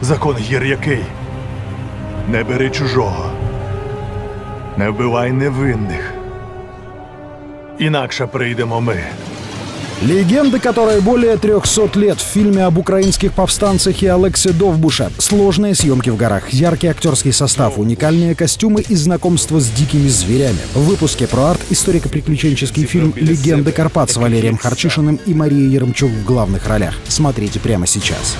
Закон гір який? Не бери чужого. Не вбивай невинних. Інакше прийдемо ми. Легенда, которая более 300 лет в фильме об украинских повстанцах и Олексе Довбуше. Сложные съемки в горах, яркий актерский состав, уникальные костюмы и знакомство с дикими зверями. В выпуске про арт историко-приключенческий фильм «Легенды Карпат» с Валерием Харчишиным и Марией Еремчук в главных ролях. Смотрите прямо сейчас.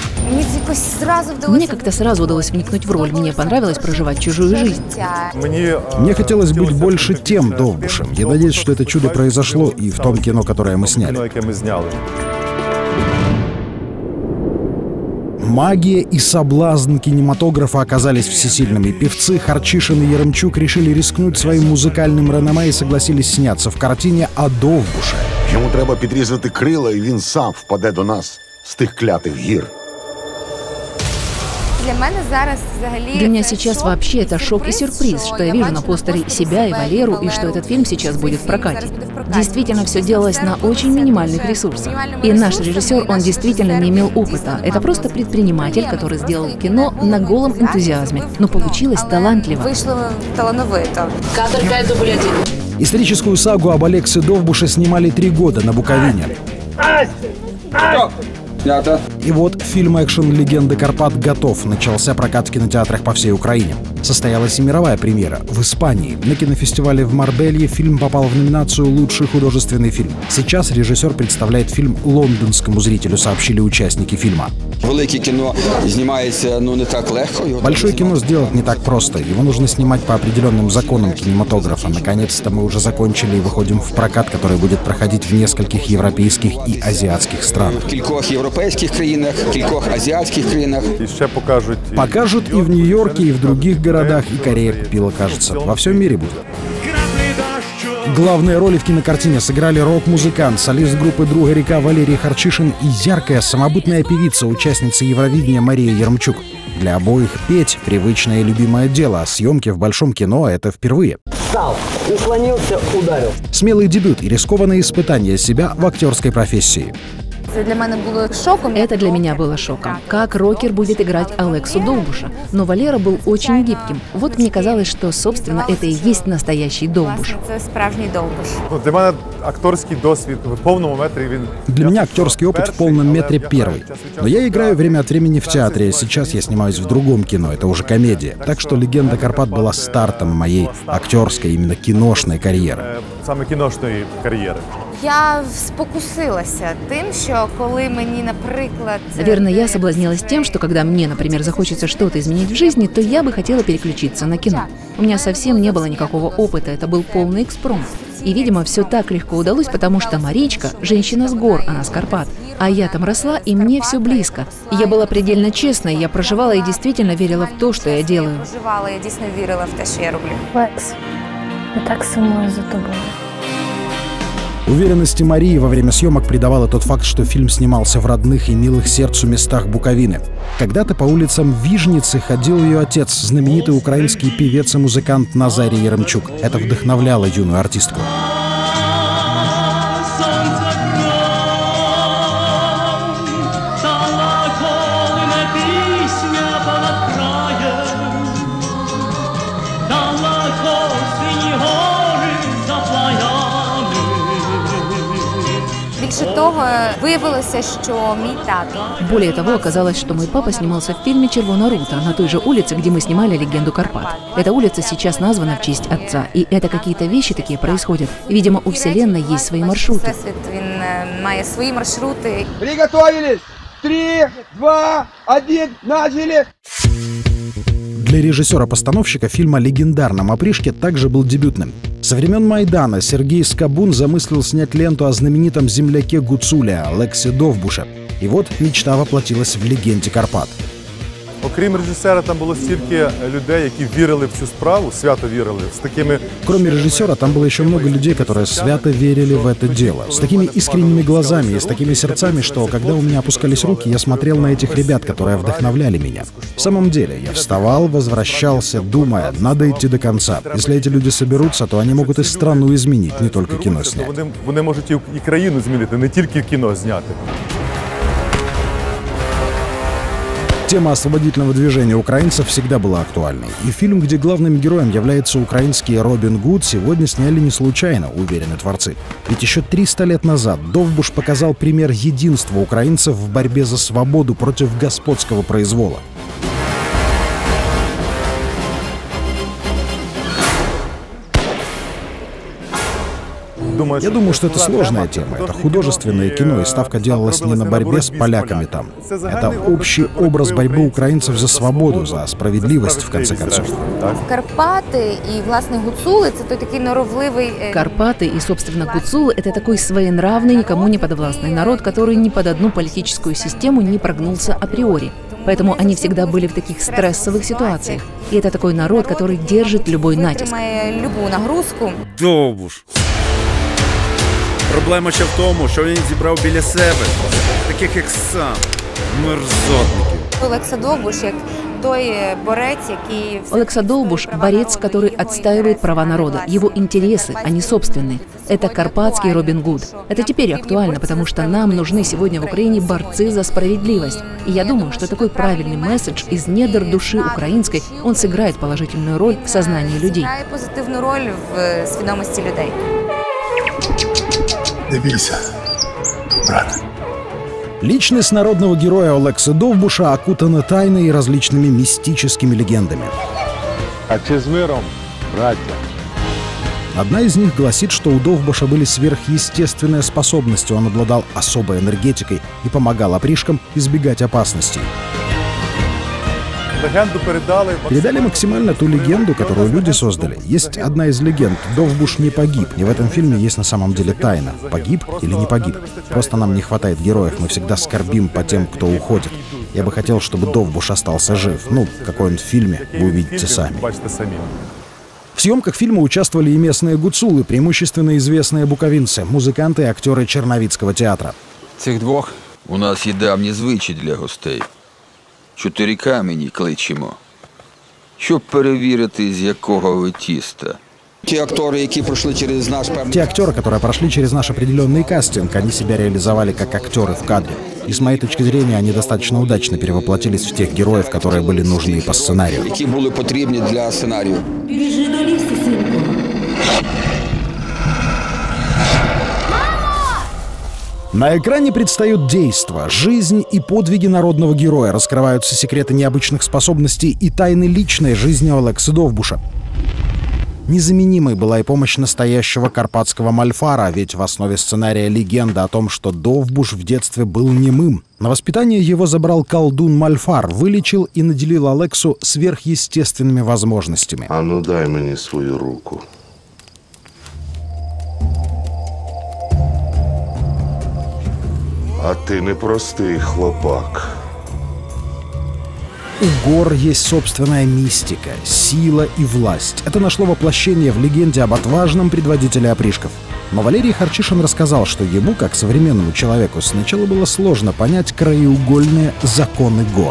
Мне как-то сразу удалось вникнуть в роль. Мне понравилось проживать чужую жизнь. Мне хотелось быть больше тем Довбушем. Я надеюсь, что это чудо произошло и в том кино, которое мы сняли. Магия и соблазн кинематографа оказались всесильными. Певцы Харчишин и Еремчук решили рискнуть своим музыкальным реноме и согласились сняться в картине о Довбуше. Йому треба підрізати крила, і він сам впаде до нас з тих клятих гір. Для меня сейчас вообще это шок и сюрприз, что я вижу на постере себя и Валеру, и что этот фильм сейчас будет в прокате. Действительно, все делалось на очень минимальных ресурсах. И наш режиссер, он действительно не имел опыта. Это просто предприниматель, который сделал кино на голом энтузиазме. Но получилось талантливо. Вышло талановито. Кадр 5 дубль 1. Историческую сагу об Олексе Довбуше снимали 3 года на Буковине. И вот фильм-экшен «Легенды Карпат» готов. Начался прокат в кинотеатрах по всей Украине. Состоялась и мировая премьера в Испании. На кинофестивале в Марбелье фильм попал в номинацию «Лучший художественный фильм». Сейчас режиссер представляет фильм лондонскому зрителю, сообщили участники фильма. Большое кино сделать не так просто. Его нужно снимать по определенным законам кинематографа. Наконец-то мы уже закончили и выходим в прокат, который будет проходить в нескольких европейских и азиатских странах. Покажут и в Нью-Йорке, и в других городах, и Корея купила, кажется. Во всем мире будет. Главные роли в кинокартине сыграли рок-музыкант, солист группы «Друга река» Валерий Харчишин и яркая самобытная певица, участница Евровидения Мария Еремчук. Для обоих петь — привычное и любимое дело, а съемки в большом кино — это впервые. Встал, наклонился, ударил. Смелый дебют и рискованное испытание себя в актерской профессии. Это для меня было шоком. Как рокер будет играть Олексу Довбуша? Но Валера был очень гибким. Вот мне казалось, что, собственно, это и есть настоящий Довбуш. Для меня актерский опыт в полном метре первый. Но я играю время от времени в театре. Сейчас я снимаюсь в другом кино. Это уже комедия. Так что «Легенда Карпат» была стартом моей актерской, именно киношной карьеры. Я спокусилася тем, что коли мені, например... Наверное, я соблазнилась тем, что когда мне, например, захочется что-то изменить в жизни, то я бы хотела переключиться на кино. У меня совсем не было никакого опыта, это был полный экспромт. И, видимо, все так легко удалось, потому что Маричка – женщина с гор, она с Карпат. А я там росла, и мне все близко. И я была предельно честной, я проживала и действительно верила в то, что я делаю. Я дійсно вірила в те, що я роблю. Лекс, я так сумую за тобой. Уверенности Марии во время съемок придавало тот факт, что фильм снимался в родных и милых сердцу местах Буковины. Когда-то по улицам Вижницы ходил ее отец, знаменитый украинский певец и музыкант Назарий Еремчук. Это вдохновляло юную артистку. Более того, оказалось, что мой папа снимался в фильме «Червона рута» на той же улице, где мы снимали «Легенду Карпат». Эта улица сейчас названа в честь отца, и это какие-то вещи такие происходят. Видимо, у Вселенной есть свои маршруты. Приготовились! 3, 2, 1, начали! Для режиссера-постановщика фильм о легендарном опришке также был дебютным. Со времен Майдана Сергей Скабун замыслил снять ленту о знаменитом земляке Гуцуле Олексе Довбуше. И вот мечта воплотилась в «Легенде Карпат». Окрім режисера, там було стільки людей, які вірили в цю справу, свято вірили, с такими... Кроме режиссера, там было еще много людей, которые свято верили в это дело. С такими искренними глазами и с такими сердцами, что, когда у меня опускались руки, я смотрел на этих ребят, которые вдохновляли меня. В самом деле, я вставал, возвращался, думая, надо идти до конца. Если эти люди соберутся, то они могут и страну изменить, не только кино снять. Вони можуть і країну змінити, не тільки кіно зняти. Тема освободительного движения украинцев всегда была актуальной. И фильм, где главным героем является украинский Робин Гуд, сегодня сняли не случайно, уверены творцы. Ведь еще 300 лет назад Довбуш показал пример единства украинцев в борьбе за свободу против господского произвола. Я думаю, что это сложная тема. Это художественное кино, и ставка делалась не на борьбе с поляками там. Это общий образ борьбы украинцев за свободу, за справедливость, в конце концов. Карпати і, власне, гуцули – це той такий норовливий… Карпаты и, собственно, гуцулы – это такой своенравный, никому не подвластный народ, который ни под одну политическую систему не прогнулся априори. Поэтому они всегда были в таких стрессовых ситуациях. И это такой народ, который держит любой натиск. Має любу нагрузку. Довбуш. Проблема ще в тому, що він зібрав біля себе таких, як сам, мерзотників. Олекса Довбуш, як той борець, який… Олекса Довбуш – борец, который отстаивает права народа, его интересы, а не собственные. Это карпатский Робин Гуд. Это теперь актуально, потому что нам нужны сегодня в Украине борцы за справедливость. И я думаю, что такой правильный месседж из недр души украинской, он сыграет положительную роль в сознании людей. Грає позитивну роль в свідомості людей. Не бійся, брат. Личность народного героя Олексы Довбуша окутана тайной и различными мистическими легендами. А чи з миром, браття? Одна из них гласит, что у Довбуша были сверхъестественные способности, он обладал особой энергетикой и помогал опришкам избегать опасностей. Передали максимально ту легенду, которую люди создали. Есть одна из легенд. Довбуш не погиб. И в этом фильме есть на самом деле тайна. Погиб или не погиб. Просто нам не хватает героев. Мы всегда скорбим по тем, кто уходит. Я бы хотел, чтобы Довбуш остался жив. Ну, какой он в фильме, вы увидите сами. В съемках фильма участвовали и местные гуцулы, преимущественно известные буковинцы, музыканты и актеры Черновицкого театра. Цих двох у нас є давні звичаї для гостей. 4 камені кличемо, щоб перевірити, з якого ви тіста. Те актеры, которые прошли через наш определенный кастинг, они себя реализовали как актеры в кадре. И с моей точки зрения, они достаточно удачно перевоплотились в тех героев, которые были нужны по сценарию. Які були потрібні для сценарію. Біжи до лісу, синку. На экране предстают действа, жизнь и подвиги народного героя, раскрываются секреты необычных способностей и тайны личной жизни Олексы Довбуша. Незаменимой была и помощь настоящего карпатского мальфара, ведь в основе сценария легенда о том, что Довбуш в детстве был немым. На воспитание его забрал колдун Мальфар, вылечил и наделил Олексу сверхъестественными возможностями. А ну дай мені свою руку. А ты непростый хлопак. У гор есть собственная мистика, сила и власть. Это нашло воплощение в легенде об отважном предводителе опришков. Но Валерий Харчишин рассказал, что ему, как современному человеку, сначала было сложно понять краеугольные законы гор.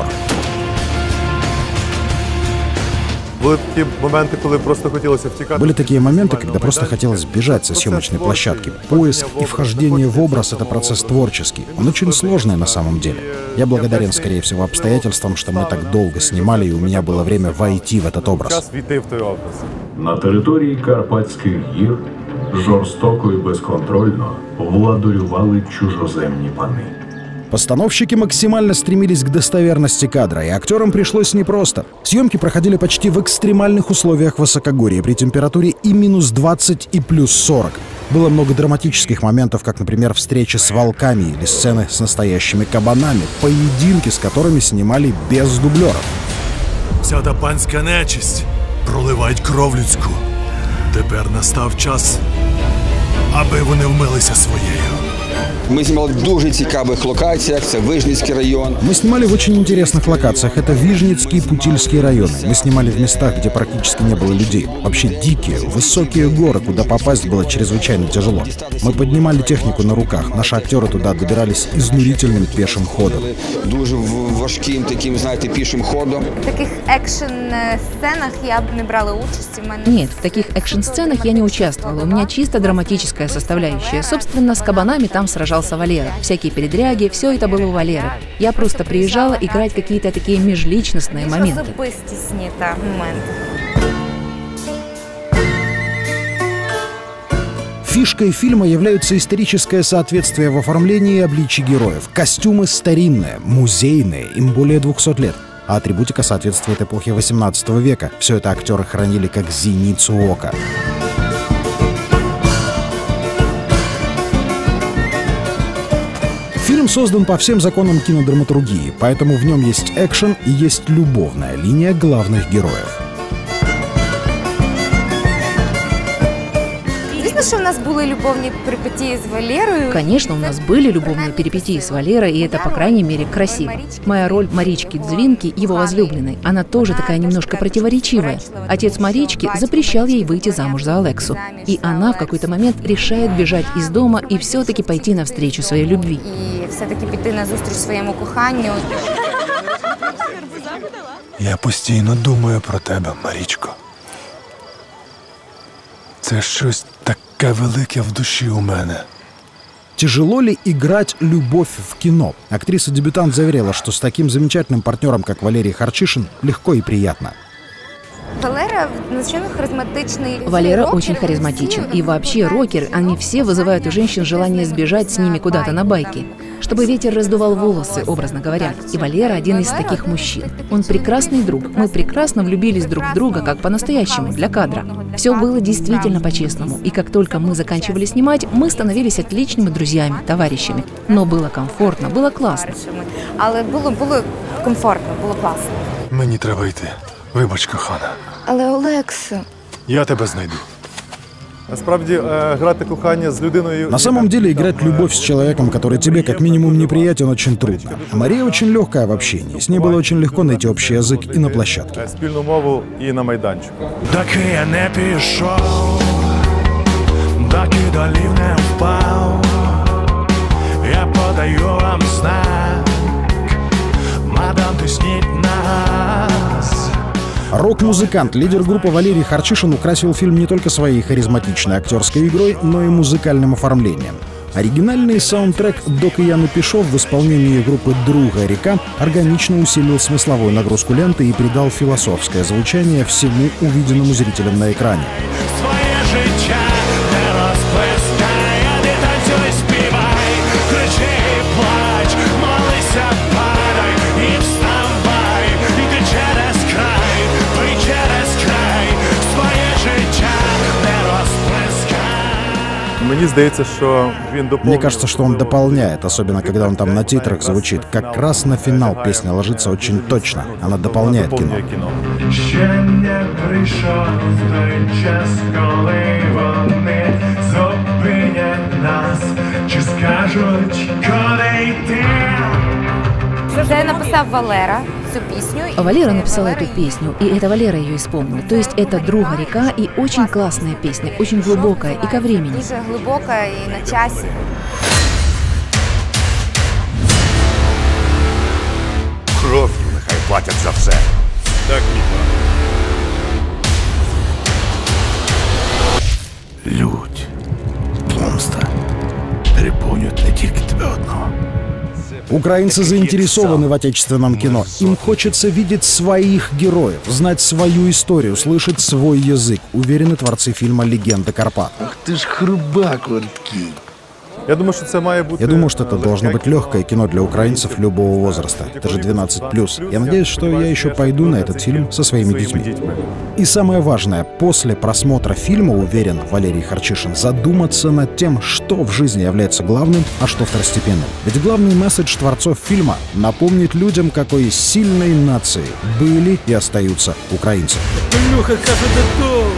Были такие моменты, когда просто хотелось бежать со съемочной площадки. Поиск и вхождение в образ — это процесс творческий. Он очень сложный на самом деле. Я благодарен, скорее всего, обстоятельствам, что мы так долго снимали, и у меня было время войти в этот образ. На території Карпатських гір жорстоко і безконтрольно владарювали чужоземні пани. Постановщики максимально стремились к достоверности кадра, и актерам пришлось непросто. Съемки проходили почти в экстремальных условиях высокогорья, при температуре и минус 20, и плюс 40. Было много драматических моментов, как, например, встречи с волками или сцены с настоящими кабанами, поединки с которыми снимали без дублеров. Вся та панська нечисть проливають кров людську. Тепер настав час, аби вони вмилися своєю. Мы снимали в дуже цікавых локациях, это Вижницкий район. Мы снимали в очень интересных локациях. Это Вижницкий и Путильский районы. Мы снимали в местах, где практически не было людей. Вообще дикие, высокие горы, куда попасть было чрезвычайно тяжело. Мы поднимали технику на руках. Наши актеры туда добирались изнурительным пешим ходом. Дуже важким таким, знаете, пешим ходом. В таких экшн-сценах я бы не брала участи. Нет, в таких экшн-сценах я не участвовала. У меня чисто драматическая составляющая. Собственно, с кабанами там сражался сражался Валера. Всякие передряги, все это было у Валеры. Я просто приезжала играть какие-то такие межличностные моменты. Особистісні та моменти. Фишкой фильма является историческое соответствие в оформлении и обличии героев. Костюмы старинные, музейные, им более 200 лет. А атрибутика соответствует эпохе 18 века. Все это актеры хранили как зеницу ока. Фильм создан по всем законам кинодраматургии, поэтому в нем есть экшен и есть любовная линия главных героев. Звісно, що в нас були любовні перипетії з Валерою. Конечно, у нас были любовные перипетии с Валерой, и это, по крайней мере, красиво. Моя роль Марички Дзвинки, его возлюбленной, она тоже такая немножко противоречивая. Отец Марички запрещал ей выйти замуж за Алексу. И она в какой-то момент решает бежать из дома и все-таки пойти навстречу своей любви. І все-таки піти на зустріч своєму коханню. Я постійно думаю про тебе, Марічко. Це щось таке велике в душі у мене. Тяжело ли играть любовь в кино? Актриса-дебютант заверила, что с таким замечательным партнером, как Валерий Харчишин, легко и приятно. Валера надзвичайно харизматичний. Валера очень харизматичен. И вообще рокеры, они все вызывают у женщин желание сбежать с ними куда-то на байке. Чтобы ветер раздувал волосы, образно говоря. И Валера один из таких мужчин. Он прекрасный друг. Мы прекрасно влюбились друг в друга, как по-настоящему, для кадра. Все было действительно по-честному. И как только мы заканчивали снимать, мы становились отличными друзьями, товарищами. Но было комфортно, было классно. Але було комфортно, було класно. Мені треба йти. Вибач, кохана. Але Олексо... Я тебе знайду. Насправді, грати кохання з людиною... На самом деле, играть любовь с человеком, который тебе как минимум неприятен, очень трудно. А Мария очень легкая в общении. С ней было очень легко найти общий язык и на площадке. Спільну мову і на майданчику. Доки я не пішов, доки долів не впав, я подаю вам знак, мадам, тисніть нас. Рок-музыкант, лидер группы Валерий Харчишин украсил фильм не только своей харизматичной актерской игрой, но и музыкальным оформлением. Оригинальный саундтрек «Док и я напишов» в исполнении группы «Другая река» органично усилил смысловую нагрузку ленты и придал философское звучание всему увиденному зрителям на экране. Мені здається, що він дополняет. Мне кажется, что он дополняет, особенно когда он там на титрах звучит. Как раз на финал песня ложится очень точно. Она дополняет кино. Ще не прийшов той час, коли вони зупинять нас, чи скажуть, куди йти. Це написав Валера, цю пісню. Валера написал эту песню, и это Валера ее исполнил. То есть это «Другая река» и очень классная песня, очень глубокая и ко времени. Дуже глибока і на часі. Кров'ю нехай платять за все. Так, Ніко. Лють, помста переповнюють не тільки тебе одного. Украинцы заинтересованы в отечественном кино. Им хочется видеть своих героев, знать свою историю, слышать свой язык, уверены творцы фильма «Легенда Карпат». Ах ты ж хрубак варткий. Я думаю, що це має бути... Я думаю, что это должно быть легкое кино для украинцев любого возраста. Это же 12+. Я надеюсь, что я еще пойду на этот фильм со своими детьми. И самое важное, после просмотра фильма, уверен Валерий Харчишин, задуматься над тем, что в жизни является главным, а что второстепенным. Ведь главный месседж творцов фильма — напомнить людям, какой сильной нацией были и остаются украинцы. Люха каже, додому.